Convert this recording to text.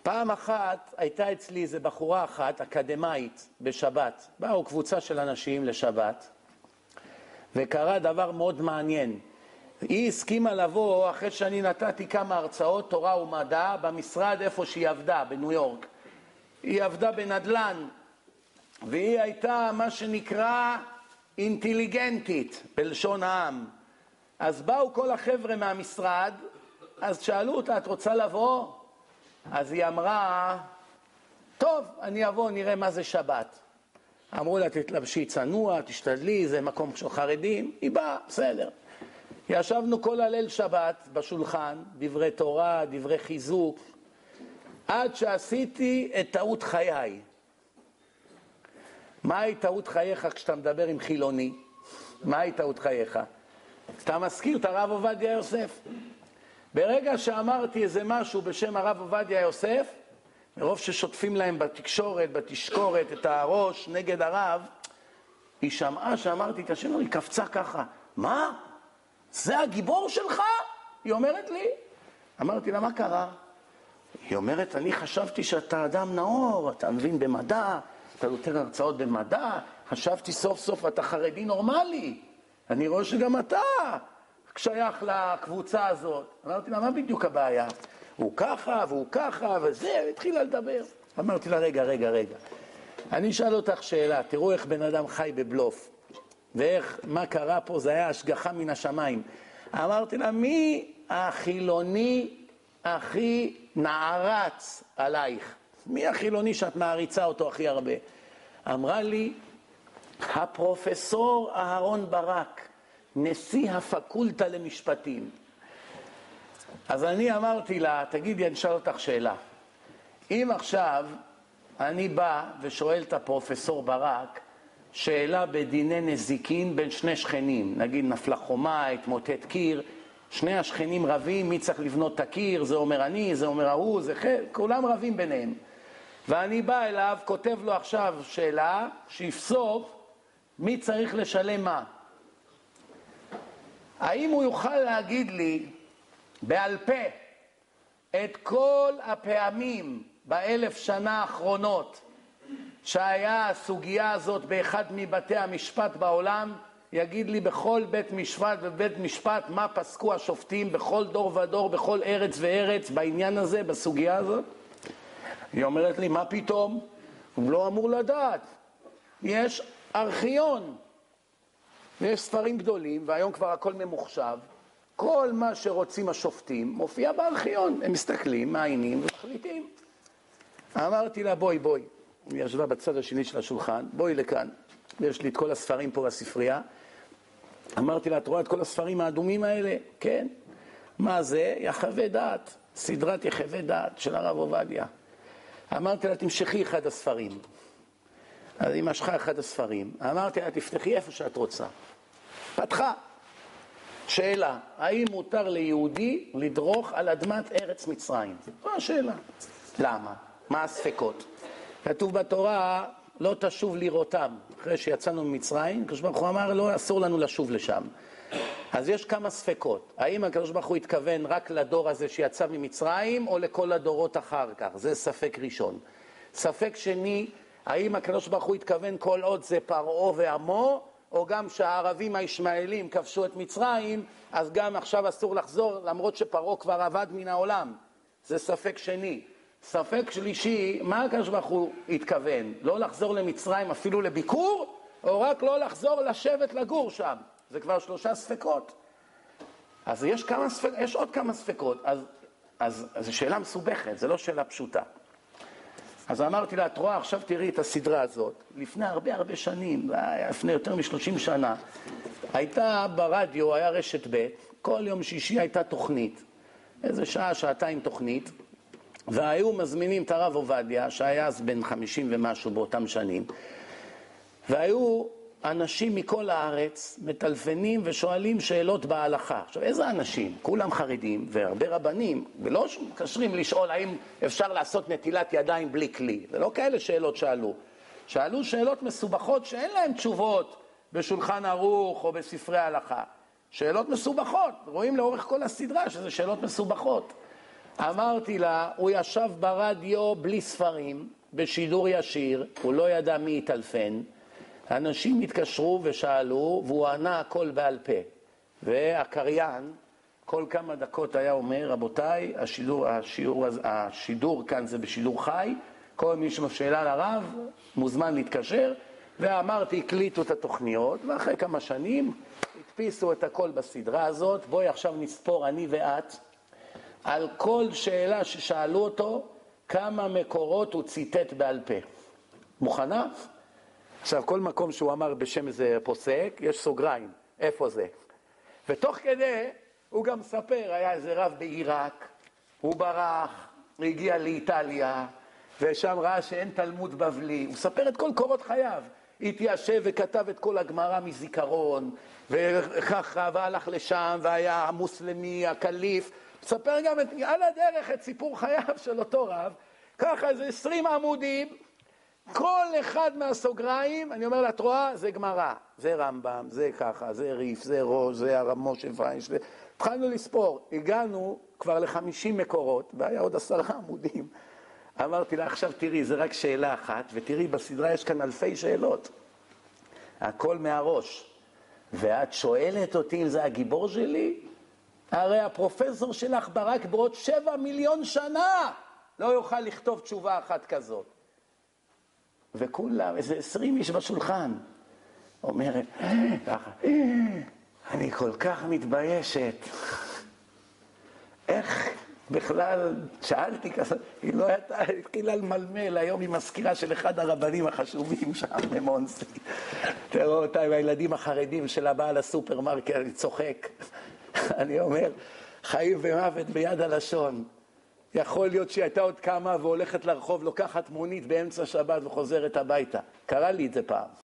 פעם אחת הייתה אצלי איזו בחורה אחת, אקדמאית, בשבת. באו קבוצה של אנשים לשבת, וקרה דבר מאוד מעניין. היא הסכימה לבוא אחרי שאני נתתי כמה הרצאות תורה ומדע במשרד איפה שהיא עבדה, בניו יורק. היא עבדה בנדל"ן, והיא הייתה מה שנקרא אינטליגנטית בלשון העם. אז באו כל החבר'ה מהמשרד, אז שאלו אותה, את רוצה לבוא? אז היא אמרה, טוב, אני אבוא, נראה מה זה שבת. אמרו לה, תתלבשי צנוע, תשתדלי, זה מקום של חרדים. היא באה, בסדר. ישבנו כל הליל שבת בשולחן, דברי תורה, דברי חיזוק, עד שעשיתי את טעות חיי. מהי טעות חייך כשאתה מדבר עם חילוני? מהי טעות חייך? אתה מזכיר את הרב עובדיה יוסף. ברגע שאמרתי איזה משהו בשם הרב עובדיה יוסף, מרוב ששוטפים להם בתקשורת, בתשקורת, את הראש נגד הרב, היא שמעה שאמרתי את השם, היא קפצה ככה, מה? זה הגיבור שלך? היא אומרת לי. אמרתי לה, מה קרה? היא אומרת, אני חשבתי שאתה אדם נאור, אתה מבין במדע, אתה נותן הרצאות במדע, חשבתי סוף סוף אתה חרדי נורמלי, אני רואה שגם אתה שייך לקבוצה הזאת. אמרתי לה, מה בדיוק הבעיה? הוא ככה והוא ככה וזה, התחילה לדבר. אמרתי לה, רגע, אני אשאל אותך שאלה, תראו איך בן אדם חי בבלוף, ואיך, מה קרה פה, זה היה השגחה מן השמיים. אמרתי לה, מי החילוני הכי נערץ עלייך? מי החילוני שאת מעריצה אותו הכי הרבה? אמרה לי, הפרופסור אהרון ברק, נשיא הפקולטה למשפטים. אז אני אמרתי לה, תגידי, אני אשאל אותך שאלה. אם עכשיו אני בא ושואל את הפרופסור ברק, שאלה בדיני נזיקין בין שני שכנים, נגיד נפלה חומה, התמוטט קיר, שני השכנים רבים, מי צריך לבנות את הקיר, זה אומר אני, זה אומר ההוא, זה כולם רבים ביניהם. ואני בא אליו, כותב לו עכשיו שאלה, שיפסוק מי צריך לשלם מה. האם הוא יוכל להגיד לי בעל פה את כל הפעמים ב1000 שנה האחרונות שהיה הסוגיה הזאת באחד מבתי המשפט בעולם, יגיד לי בכל בית משפט ובית משפט מה פסקו השופטים בכל דור ודור, בכל ארץ וארץ בעניין הזה, בסוגיה הזאת? היא אומרת לי, מה פתאום? הוא לא אמור לדעת. יש ארכיון, ויש ספרים גדולים, והיום כבר הכל ממוחשב. כל מה שרוצים השופטים מופיע בארכיון. הם מסתכלים, מעיינים ומחליטים. אמרתי לה, בואי. היא ישבה בצד השני של השולחן, בואי לכאן. יש לי את כל הספרים פה בספרייה. אמרתי לה, את רואה את כל הספרים האדומים האלה? כן. מה זה? יחווה דעת. סדרת יחווה דעת של הרב עובדיה. אמרתי לה, תמשכי אחד הספרים. אז היא משכה אחד הספרים. אמרתי לה, תפתחי איפה שאת רוצה. פתחה. שאלה, האם מותר ליהודי לדרוך על אדמת ארץ מצרים? זו השאלה. למה? מה הספקות? כתוב בתורה, לא תשוב לראותם. אחרי שיצאנו ממצרים, הקדוש ברוך הוא אמר, לא, אסור לנו לשוב לשם. אז יש כמה ספקות. האם הקדוש ברוך הוא התכוון רק לדור הזה שיצא ממצרים, או לכל הדורות אחר כך? זה ספק ראשון. ספק שני, האם הקדוש ברוך הוא התכוון כל עוד זה פרעה ועמו, או גם שהערבים הישמעאלים כבשו את מצרים, אז גם עכשיו אסור לחזור, למרות שפרעה כבר עבד מן העולם. זה ספק שני. ספק שלישי, מה הקדוש ברוך הוא התכוון? לא לחזור למצרים אפילו לביקור, או רק לא לחזור לשבת לגור שם? זה כבר 3 ספקות. אז יש עוד כמה ספקות. אז זו שאלה מסובכת, זה לא שאלה פשוטה. אז אמרתי לה, את רואה, עכשיו תראי את הסדרה הזאת. לפני הרבה שנים, לפני יותר מ30 שנה, הייתה ברדיו, היה רשת ב', כל יום שישי הייתה תוכנית. איזה שעה, שעתיים תוכנית. והיו מזמינים את הרב עובדיה, שהיה אז בן 50 ומשהו באותם שנים. והיו אנשים מכל הארץ מטלפנים ושואלים שאלות בהלכה. עכשיו, איזה אנשים? כולם חרדים והרבה רבנים, ולא קשרים לשאול האם אפשר לעשות נטילת ידיים בלי כלי. זה לא כאלה שאלות שאלו. שאלו שאלות מסובכות שאין להם תשובות בשולחן ערוך או בספרי ההלכה. שאלות מסובכות. רואים לאורך כל הסדרה שזה שאלות מסובכות. אמרתי לה, הוא ישב ברדיו בלי ספרים, בשידור ישיר, הוא לא ידע מי יטלפן, אנשים התקשרו ושאלו, והוא ענה הכל בעל פה. והקריין, כל כמה דקות היה אומר, רבותיי, השידור כאן זה בשידור חי, כל מי שאלה לרב, מוזמן להתקשר, ואמרתי, הקליטו את התוכניות, ואחרי כמה שנים, הדפיסו את הכל בסדרה הזאת, בואי עכשיו נספור אני ואת, על כל שאלה ששאלו אותו, כמה מקורות הוא ציטט בעל פה. מוכנה? עכשיו, כל מקום שהוא אמר בשם איזה פוסק, יש סוגריים, איפה זה? ותוך כדי, הוא גם ספר, היה איזה רב בעיראק, הוא ברח, הגיע לאיטליה, ושם ראה שאין תלמוד בבלי, הוא ספר את כל קורות חייו, התיישב וכתב את כל הגמרא מזיכרון, וככה, והלך לשם, והיה המוסלמי, הקליף, ספר גם על הדרך את סיפור חייו של אותו רב, ככה איזה 20 עמודים, כל אחד מהסוגריים, אני אומר לה, את רואה, זה גמרא, זה רמב"ם, זה ככה, זה ריף, זה ראש, זה הרב משה פיינשטיין. התחלנו לספור, הגענו כבר ל50 מקורות, והיה עוד 10 עמודים. אמרתי לה, עכשיו תראי, זה רק שאלה אחת, ותראי, בסדרה יש כאן אלפי שאלות. הכל מהראש. ואת שואלת אותי אם זה הגיבור שלי? הרי הפרופסור שלך ברק בעוד 7 מיליון שנה לא יוכל לכתוב תשובה אחת כזאת. וכולם, איזה 20 איש בשולחן, אומרת, ככה, אני כל כך מתביישת. איך בכלל, שאלתי כזה, היא לא הייתה, התחילה למלמל, היום היא מזכירה של אחד הרבנים החשובים שם במונסי. תראו אותה עם הילדים החרדים של הבעל הסופרמרקט, אני צוחק. אני אומר, חיים ומוות ביד הלשון. יכול להיות שהיא הייתה עוד כמה והולכת לרחוב, לוקחת מונית באמצע שבת וחוזרת הביתה. קרה לי את זה פעם.